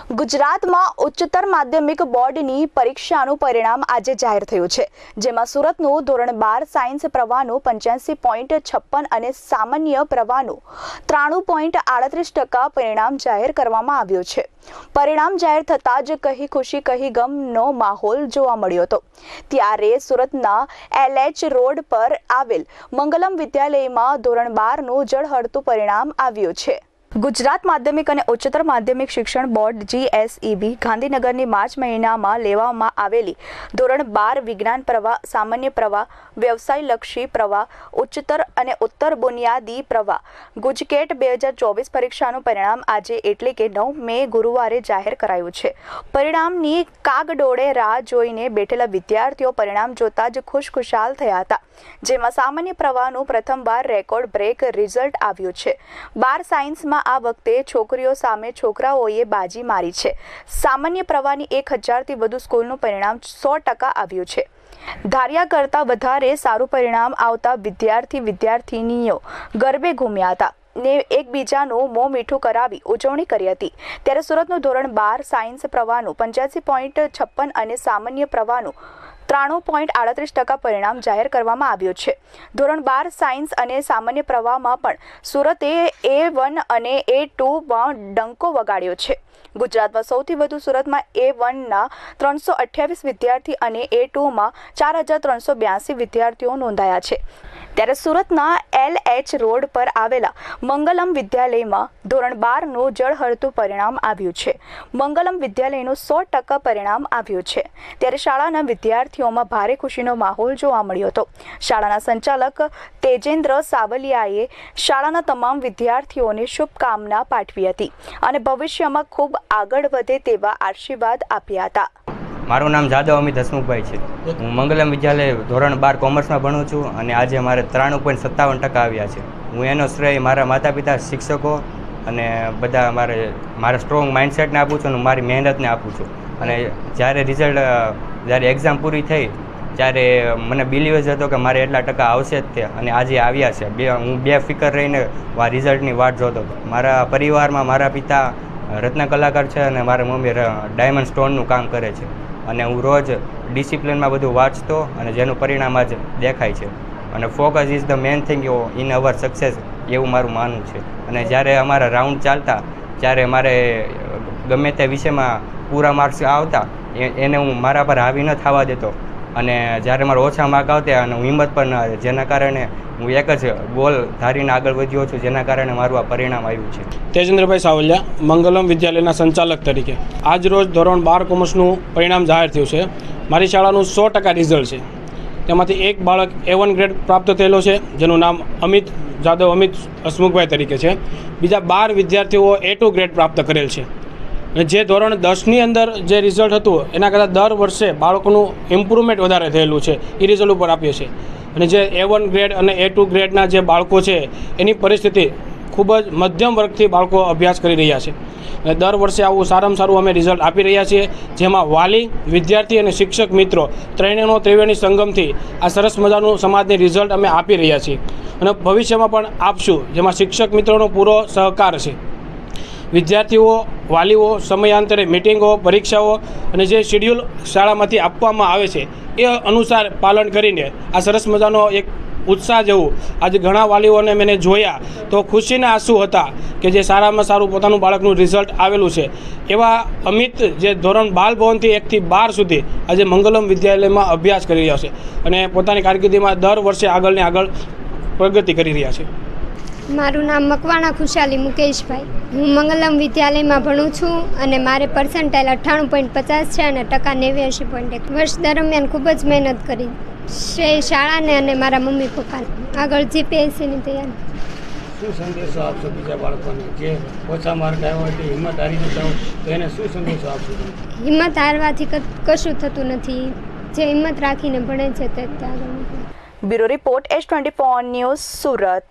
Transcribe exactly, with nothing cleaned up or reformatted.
ગુજરાતમાં ઉચ્ચતર માધ્યમિક બોર્ડની પરીક્ષાનું પરિણામ આજે જાહેર થયું છે, જેમાં સુરતનું ધોરણ બાર સાયન્સ પ્રવાહનું પંચ્યાસી પોઈન્ટ છપ્પન અને સામાન્ય પ્રવાહનું ત્રાણું પોઈન્ટ આડત્રીસ ટકા પરિણામ જાહેર કરવામાં આવ્યું છે। પરિણામ જાહેર થતાં જ કહી ખુશી કહી ગમનો માહોલ જોવા મળ્યો હતો। ત્યારે સુરતના એલ એચ રોડ પર આવેલ મંગલમ વિદ્યાલયમાં ધોરણ બારનું ઝળહળતું પરિણામ આવ્યું છે। ગુજરાત માધ્યમિક અને ઉચ્ચતર માધ્યમિક શિક્ષણ બોર્ડ જી એસ ઈ બી ગાંધીનગરની માર્ચ મહિનામાં લેવામાં આવેલી ધોરણ બાર વિજ્ઞાન પ્રવાહ, સામાન્ય પ્રવાહ, વ્યવસાયલક્ષી પ્રવાહ, ઉચ્ચતર અને ઉત્તર બુનિયાદી પ્રવાહ ગુજકેટ બે હજાર ચોવીસ પરીક્ષાનું પરિણામ આજે એટલે કે નવ મે ગુરુવારે જાહેર કરાયું છે। પરિણામની કાગડોળે રાહ જોઈને બેઠેલા વિદ્યાર્થીઓ પરિણામ જોતા જ ખુશખુશાલ થયા હતા, જેમાં સામાન્ય પ્રવાહનું પ્રથમવાર રેકોર્ડ બ્રેક રિઝલ્ટ આવ્યું છે। બાર સાયન્સમાં આ વખતે છોકરીઓ સામે છોકરાઓએ બાજી મારી છે। સામાન્ય પ્રવાહની એક હજારથી વધુ સ્કૂલનું પરિણામ સો ટકા આવ્યું છે। ધાર્યા કરતાં વધારે સારું પરિણામ આવતા વિદ્યાર્થી વિદ્યાર્થિનીઓ ગરબે ઘૂમ્યા હતા ને એકબીજાનું મોં મીઠું કરાવી ઉજવણી કરી હતી। ત્યારે સુરતનું ધોરણ બાર સાયન્સ પ્રવાહનું પંચ્યાસી પોઈન્ટ છપ્પન અને સામાન્ય પ્રવાહનું ત્રાણું પોઈન્ટ આડત્રીસ ટકા પરિણામ જાહેર કરવામાં આવ્યું છે। ધોરણ બાર સાયન્સ અને સામાન્ય પ્રવાહમાં પણ સુરતે એ વન અને એ ટુમાં ડંકો વગાડ્યો છે। ગુજરાતમાં સૌથી વધુ સુરતમાં એ વનના ત્રણસો અઠ્યાવીસ વિદ્યાર્થી અને એ ટુમાં ચાર હજાર ત્રણસો બ્યાસી વિદ્યાર્થીઓ નોંધાયા છે। ત્યારે સુરતના એલ એચ રોડ પર આવેલા મંગલમ વિદ્યાલયમાં ધોરણ બારનું ઝળહળતું પરિણામ આવ્યું છે। મંગલમ વિદ્યાલયનું સો ટકા પરિણામ આવ્યું છે। ત્યારે શાળાના વિદ્યાર્થીઓમાં ભારે ખુશીનો માહોલ જોવા મળ્યો હતો। શાળાના સંચાલક તેજેન્દ્ર સાવલિયાએ શાળાના તમામ વિદ્યાર્થીઓને શુભકામના પાઠવી હતી અને ભવિષ્યમાં ખૂબ આગળ વધે તેવા આશીર્વાદ આપ્યા હતા। મારું નામ જાદવ અમિત હસમુખભાઈ છે। હું મંગલમ વિદ્યાલય ધોરણ બાર કોમર્સમાં ભણું છું અને આજે મારે ત્રાણું પોઈન્ટ સત્તાવન ટકા આવ્યા છે। હું એનો શ્રેય મારા માતા પિતા, શિક્ષકો અને બધા મારે મારા સ્ટ્રોંગ માઇન્ડસેટને આપું છું અને મારી મહેનતને આપું છું। અને જ્યારે રિઝલ્ટ જ્યારે એક્ઝામ પૂરી થઈ ત્યારે મને બિલીવ જ હતો કે મારે એટલા ટકા આવશે જ તે, અને આજે આવ્યા છે। બે હું બે ફિકર રહીને આ રિઝલ્ટની વાટ જોતો હતો। મારા પરિવારમાં મારા પિતા રત્ન કલાકાર છે અને મારા મમ્મી ડાયમંડ સ્ટોનનું કામ કરે છે, અને હું રોજ ડિસિપ્લિનમાં બધું વાંચતો અને જેનું પરિણામ આજ દેખાય છે। અને focus is the main thing in our success એવું મારું માનવું છે। અને જ્યારે અમારા રાઉન્ડ ચાલતા ત્યારે મારે ગમે તે વિષયમાં પૂરા માર્ક્સ આવતા એને હું મારા પર હાવી ન થવા દેતો, અને જ્યારે મારા ઓછા માર્ક આવતા અને હું હિંમત પર ન આવે, જેના કારણે હું એક જ ગોલ ધારીને આગળ વધ્યો છું, જેના કારણે મારું આ પરિણામ આવ્યું છે। તેજેન્દ્રભાઈ સાવલિયા, મંગલમ વિદ્યાલયના સંચાલક તરીકે આજ રોજ ધોરણ બાર કોમર્સનું પરિણામ જાહેર થયું છે। મારી શાળાનું સો ટકા રિઝલ્ટ છે। તેમાંથી એક બાળક એ વન ગ્રેડ પ્રાપ્ત થયેલો છે, જેનું નામ અમિત જાદવ અમિત હસમુખભાઈ તરીકે છે। બીજા બાર વિદ્યાર્થીઓ એ ટુ ગ્રેડ પ્રાપ્ત કરેલ છે। અને જે ધોરણ દસની અંદર જે રિઝલ્ટ હતું એના કરતાં દર વર્ષે બાળકોનું ઇમ્પ્રુવમેન્ટ વધારે થયેલું છે, એ રિઝલ્ટ ઉપર આપીએ છીએ। અને જે એ વન ગ્રેડ અને એ ટુ ગ્રેડના જે બાળકો છે એની પરિસ્થિતિ ખૂબ જ મધ્યમ વર્ગથી બાળકો અભ્યાસ કરી રહ્યા છે, અને દર વર્ષે આવું સારામાં સારું અમે રિઝલ્ટ આપી રહ્યા છીએ, જેમાં વાલી, વિદ્યાર્થી અને શિક્ષક મિત્રો ત્રણેયનો ત્રિવેણી સંગમથી આ સરસ મજાનું સમાજની રિઝલ્ટ અમે આપી રહ્યા છીએ અને ભવિષ્યમાં પણ આપશું, જેમાં શિક્ષક મિત્રોનો પૂરો સહકાર છે। વિદ્યાર્થીઓ, વાલીઓ સમયાંતરે મિટિંગો, પરીક્ષાઓ અને જે શેડ્યુલ શાળામાંથી આપવામાં આવે છે એ અનુસાર પાલન કરીને આ સરસ મજાનો એક ઉત્સાહ જેવું આજે ઘણા વાલીઓને મેં જોયા તો ખુશીના આંસુ હતા કે જે સારામાં સારું પોતાનું બાળકનું રિઝલ્ટ આવેલું છે। એવા અમિત જે ધોરણ બાલ ભવનથી એકથી બાર સુધી આજે મંગલમ વિદ્યાલયમાં અભ્યાસ કરી રહ્યા છે અને પોતાની કારકિર્દીમાં દર વર્ષે આગળને આગળ પ્રગતિ કરી રહ્યા છે। મારું નામ મકવાણા ખુશાલી મુકેશભાઈ। હું મંગલમ વિદ્યાલયમાં ભણું છું અને મારે પર્સન્ટાઇલ અઠ્ઠાણું પોઈન્ટ પચાસ છે અને ટકા નેવ્યાસી પોઈન્ટ એક। વર્ષ દરમિયાન ખૂબ જ મહેનત કરી છે શાળાને અને મારા મમ્મી પપ્પાને। આગળ જીપીએસસીની તૈયારી। શું સંદેશો આપશો બીજા બાળકોને જે ઓછા માર્ક આવ્યા હોય હિંમત હારી જતા હોય તો એને શું સંદેશો આપશો? હિંમત હારવાથી કશું થતું નથી, જે હિંમત રાખીને ભણે છે તે આગળ નીકળે। Bureau report S twenty four news, Surat.